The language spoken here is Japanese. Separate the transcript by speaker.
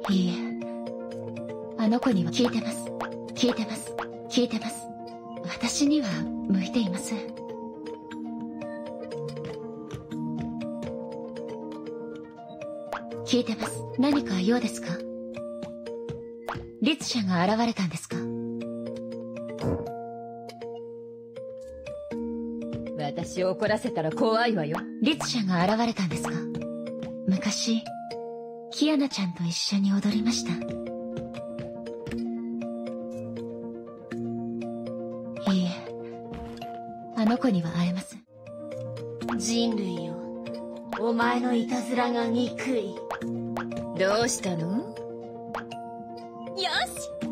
Speaker 1: いいえ、あの子には聞いてます。聞いてます。聞いてます。私には向いていません。聞いてます。何か用ですか？律者が現れたんですか？
Speaker 2: 私を怒らせたら怖いわよ。
Speaker 1: 律者が現れたんですか？昔、キアナちゃんと一緒に踊りました。いいえ、あの子には会えません。
Speaker 3: 人類よ、お前のいたずらが憎い。
Speaker 2: どうしたの？
Speaker 3: よし、